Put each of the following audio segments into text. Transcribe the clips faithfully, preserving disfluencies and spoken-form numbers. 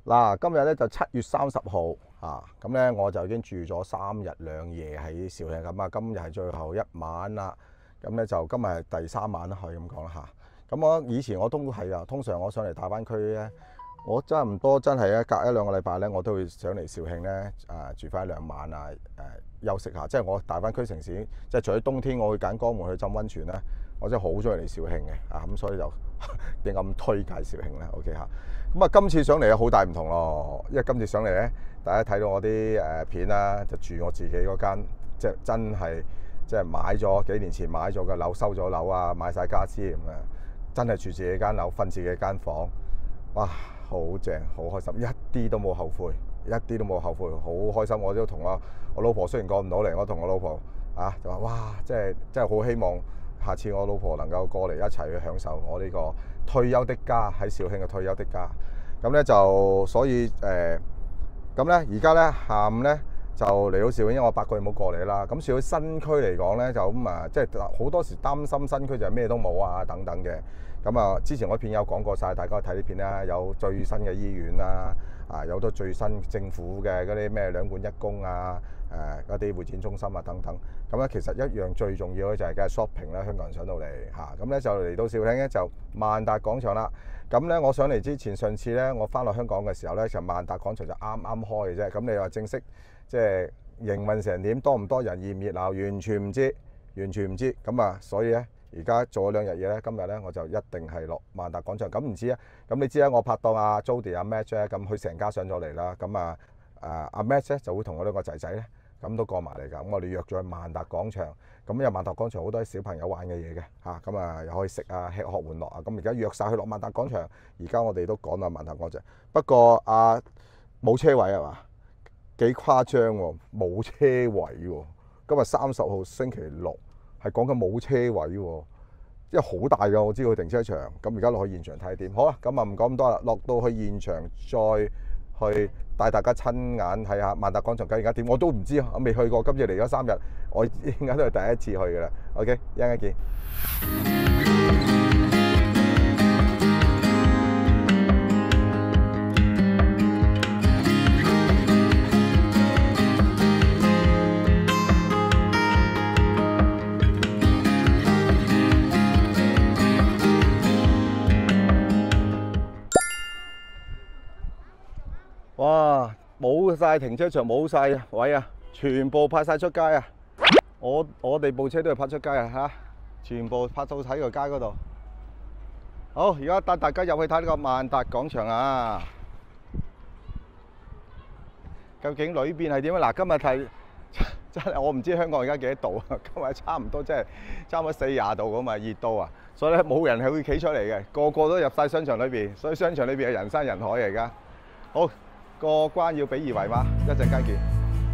嗱，今日咧就七月三十號啊，咁咧我就已經住咗三日兩夜喺肇慶咁啊，今日係最後一晚啦。咁咧就今日係第三晚啦，可以咁講啦嚇。咁我以前我都係啊，通常我上嚟大灣區咧，我差唔多真係咧隔一兩個禮拜咧，我都會上嚟肇慶咧啊住翻一兩晚啊誒休息下。即係我大灣區城市，即係除咗冬天我會揀江門去浸溫泉咧，我真係好中意嚟肇慶嘅啊，咁所以就點解咁推介肇慶咧 ？OK 嚇。咁啊，今次上嚟好大唔同咯，因為今次上嚟咧，大家睇到我啲誒片啦，就住我自己嗰間，即係真係即係買咗幾年前買咗嘅樓，收咗樓啊，買晒家私咁啊，真係住自己間樓，瞓自己間房，哇，好正，好開心，一啲都冇後悔，一啲都冇後悔，好開心。我都同我我老婆雖然過唔到嚟，我同我老婆啊就話哇，即係即係好希望下次我老婆能夠過嚟一齊去享受我呢個退休的家，喺肇慶嘅退休的家。咁咧就所以誒，咁咧而家咧下午咧就嚟到肇慶，因為我八個月冇過嚟啦。咁肇慶新區嚟講咧就咁啊，即係好多時擔心新區就係咩都冇啊等等嘅。咁啊，之前我片有講過晒，大家睇啲片啦，有最新嘅醫院啦，啊有好多最新政府嘅嗰啲咩兩館一公啊，誒嗰啲會展中心啊等等。咁咧其實一樣最重要嘅就係梗係 shopping 啦，香港人上到嚟嚇。咁咧就嚟到肇慶咧就萬達廣場啦。咁咧我上嚟之前，上次咧我翻落香港嘅時候咧，就萬達廣場就啱啱開嘅啫。咁你話正式即係營運成點，多唔多人，熱唔熱鬧，完全唔知，完全唔知。咁啊，所以咧。而家做咗兩日嘢咧，今日咧我就一定係落萬達廣場。咁唔知啊，咁你知啊，我拍檔阿 Jody 阿 Match 咧，咁佢成家上咗嚟啦。咁啊誒阿 Match 咧就會同我兩個仔仔咧，咁都過埋嚟㗎。咁我哋約咗去萬達廣場。咁因為萬達廣場好多啲小朋友玩嘅嘢嘅嚇，咁啊又可以食啊，吃喝玩樂啊。咁而家約晒去落萬達廣場。而家我哋都趕到萬達廣場。不過啊冇車位係嘛？幾誇張喎，冇車位喎。今日三十號星期六。係講緊冇車位喎，因為好大㗎，我知道停車場。咁而家落去現場睇下點。好啦，咁啊唔講咁多啦，落到去現場再去帶大家親眼睇下萬達廣場究竟而家點。我都唔知啊，我未去過，今次嚟咗三日，我應該都係第一次去㗎啦。OK， 一陣間見。哇！冇晒停車場，冇晒位啊，全部泊晒出街啊！我我哋部車都係泊出街啊嚇，全部泊到喺個街嗰度。好，而家帶大家入去睇呢個萬達廣場啊！究竟裏邊係點啊？嗱，今日係真係我唔知香港而家幾多度啊！今日差唔多即係差唔多四十度咁啊，熱到啊！所以咧冇人係會企出嚟嘅，個個都入晒商場裏邊，所以商場裏邊係人山人海嚟㗎。好。過關要俾二維碼，一陣間見。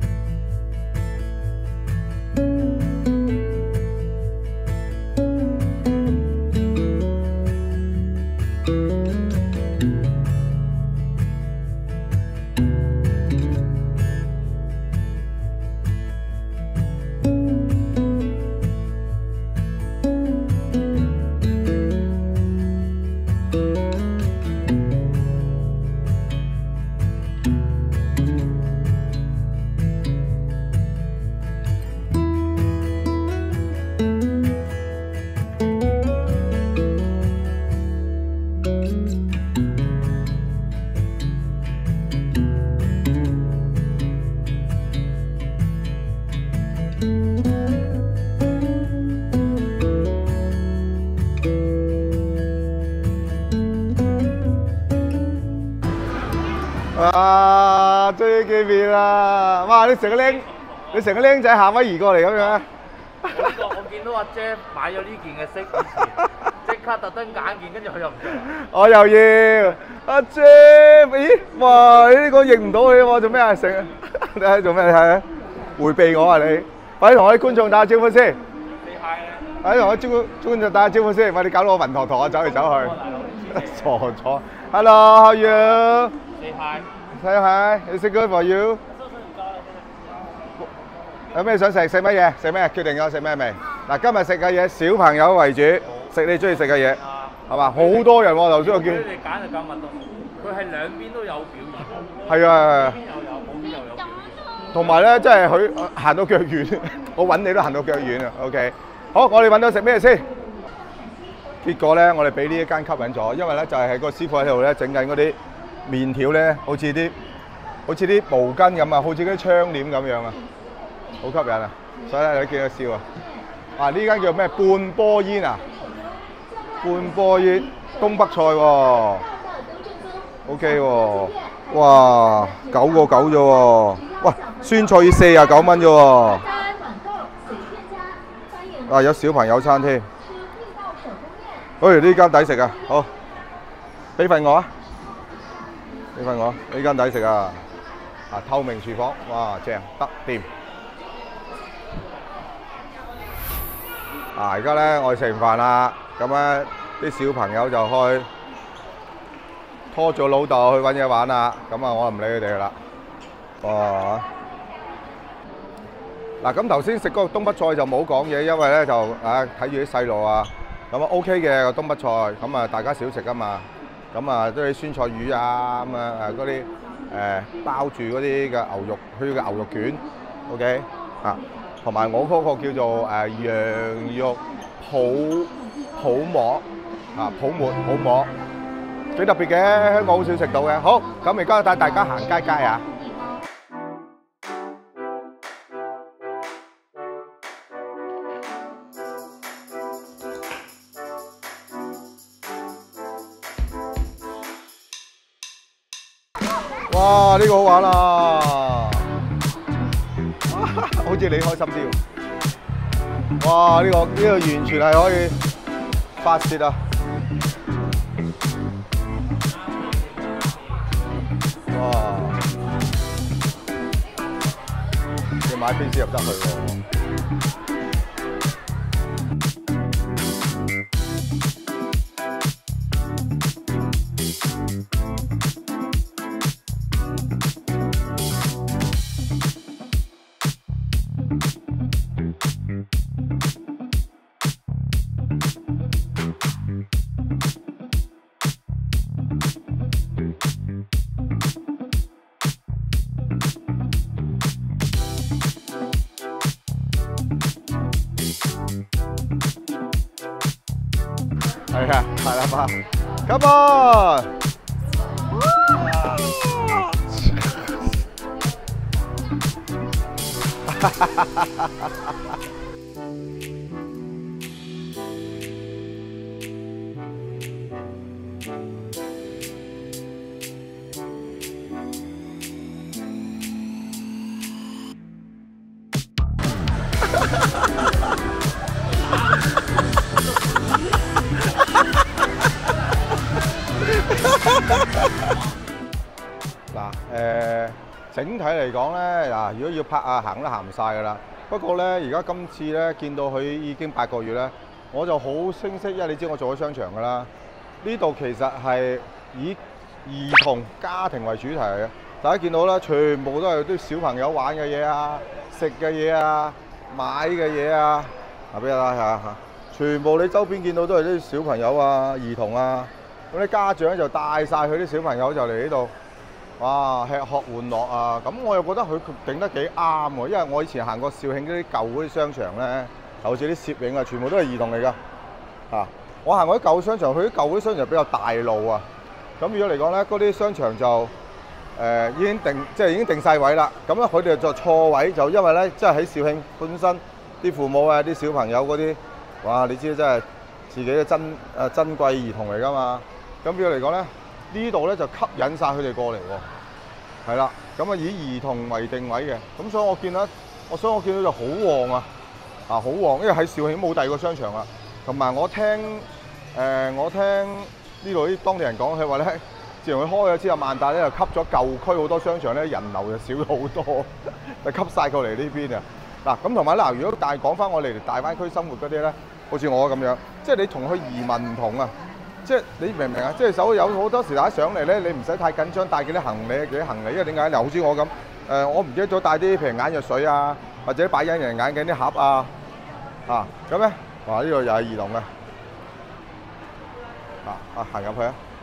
啊！終於見面啦！哇！你成個僆，你成個僆仔夏威夷過嚟咁樣。 我呢個我見到阿姐買咗呢件嘅色，以前即刻特登揀件，跟住佢又唔着。 我又要阿姐，咦？哇！你呢個認唔到你喎，做咩啊？成你喺做咩？你睇下，迴避我啊你！快啲同我啲觀眾打下招呼先。 你係啊？ 快啲同我招觀眾打下招呼先，喂！你搞到我暈陀陀，走嚟走去。傻咗。Hello，how are you？ Say hi。 Say hi。Is it good for you？ 有咩想食？食乜嘢？食咩？決定咗食咩未？嗱，今日食嘅嘢小朋友為主，食你中意食嘅嘢，係嘛？好多人喎，頭先我見。你哋揀就揀麥當勞。 佢係兩邊都有表演。 係啊， 呢邊又有，嗰邊又有表演。 同埋咧，即係佢行到腳軟，我揾你都行到腳軟啊。OK， 好，我哋揾到食咩先？結果咧，我哋俾呢一間吸引咗，因為咧就係、是、個師傅喺度咧整緊嗰啲麵條咧，好似啲好似啲毛巾咁啊，好似啲窗簾咁樣啊，好吸引啊！所以咧你見佢笑啊！啊呢間叫咩？半波煙啊！半波煙東北菜喎、哦、，OK 喎、哦，哇九個九啫喎，哇酸菜要四十九蚊啫喎，啊有小朋友餐添。哎，呢間抵食啊！好，俾份我啊！俾份我，呢間抵食啊！啊，透明廚房，哇，正得掂！啊，而家咧我哋食完飯啦，咁咧啲小朋友就去拖住老豆去揾嘢玩啦。咁啊，我唔理佢哋啦。哇！嗱，咁頭先食嗰個東北菜就冇講嘢，因為咧就啊睇住啲細路啊。咁啊 OK 嘅個東北菜，咁啊大家少食啊嘛，咁啊都係酸菜魚啊，咁啊誒嗰啲誒包住嗰啲嘅牛肉，佢嘅牛肉卷 ，OK 啊，同埋我嗰個叫做誒、呃、羊肉泡泡馍啊，泡沫泡馍，幾特別嘅，香港好少食到嘅。好，咁而家帶大家行街街啊！哇！呢、這個好玩啊！好似你開心啲喎！哇！呢、這個呢、這個完全係可以發泄啊！哇！你買飛先入得去喎！係啊，係啦嘛 ，Come on！ 嗱，誒，整體嚟講咧，嗱，如果要拍啊，行都行唔晒㗎啦。不過咧，而家今次咧見到佢已經八個月咧，我就好清晰，因為你知我做咗商場㗎啦。呢度其實係以兒童家庭為主題嘅。大家見到啦，全部都係啲小朋友玩嘅嘢啊、食嘅嘢啊、買嘅嘢啊，嗱，俾大家睇下嚇。全部你周邊見到都係啲小朋友啊、兒童啊。咁啲家長就帶晒佢啲小朋友就嚟呢度，哇，吃喝玩樂啊！咁我又覺得佢定得幾啱喎，因為我以前行過肇慶嗰啲舊嗰啲商場咧，好似啲攝影啊，全部都係兒童嚟㗎。啊，我行過啲舊商場，佢啲舊嗰啲商場比較大路啊。咁如果嚟講咧，嗰啲商場就誒、呃、已經定，即係已經定晒位啦。咁咧佢哋就錯位，就因為咧，即係喺肇慶本身啲父母啊、啲小朋友嗰啲，哇！你知真係自己嘅珍誒珍貴兒童嚟㗎嘛。咁變咗嚟講咧，呢度咧就吸引晒佢哋過嚟喎，係啦。咁啊以兒童為定位嘅，咁所以我見到，我所以我見到就好旺啊，啊好旺，因為喺肇慶冇第二個商場啦。同埋我聽誒、呃、我聽呢度啲當地人講，佢話咧，自從佢開咗之後，萬達咧就吸咗舊區好多商場咧，人流就少咗好多，就吸晒過嚟呢邊啊。嗱咁同埋嗱，如果但係講翻我哋大灣區生活嗰啲咧，好似我咁樣，即係你同去移民唔同啊。即係你明唔明啊？即係手有好多時大家上嚟咧，你唔使太緊張帶幾啲行李幾啲行李，因為點解？嗱，好似我咁，誒、呃，我唔記得咗帶啲譬如眼藥水啊，或者擺隱形眼鏡啲盒啊，啊，咁咧，哇！呢度又係兒童嘅，啊啊，行入去啊，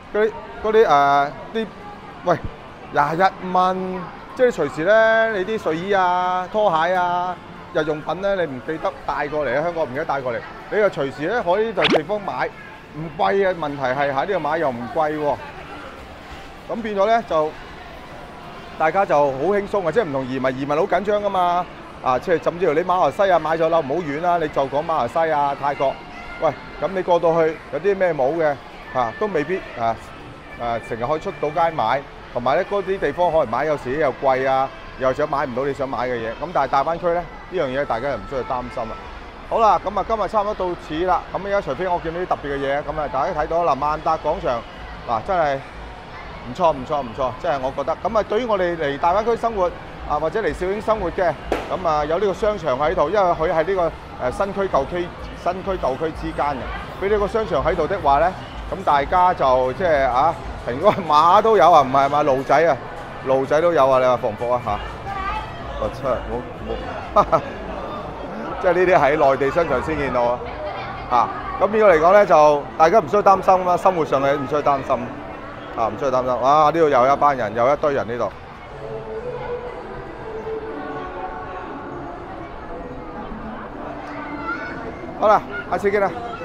嗰啲嗰啲誒啲，喂廿一蚊，即係你隨時咧，你啲睡衣啊、拖鞋啊、日用品咧，你唔記得帶過嚟，喺香港唔記得帶過嚟，你又隨時咧可以呢度地方買，唔貴嘅。問題係喺呢度買又唔貴喎，咁變咗咧就大家就好輕鬆啊！即係唔同移民，移民好緊張噶嘛。啊，即係甚至乎你馬來西亞買咗樓唔好遠啦，你就講馬來西亞、泰國，喂，咁你過到去有啲咩冇嘅啊，都未必啊啊成日可以出到街買，同埋咧嗰啲地方可能買有時又貴啊，又想買唔到你想買嘅嘢，咁但係大灣區咧呢樣嘢大家又唔需要擔心啦。好啦，咁啊今日差唔多到此啦，咁而家除非我見到啲特別嘅嘢，咁啊大家睇到嗱萬達廣場嗱真係唔錯唔錯唔錯，即係我覺得咁啊對於我哋嚟大灣區生活啊或者嚟肇慶生活嘅。咁啊有呢個商場喺度，因為佢係呢個誒新區舊區新區舊區之間嘅，俾呢個商場喺度的話咧，咁大家就即係啊，平嗰馬都有啊，唔係嘛驢仔啊，驢仔都有啊，你話服唔服啊嚇？我出冇冇，即係呢啲喺內地商場先見到啊嚇。咁呢個嚟講咧，就大家唔需要擔心啦，生活上嘅唔需要擔心啊，唔需要擔心。哇！呢度又有一班人，又一堆人呢度。好啦，下次見啦。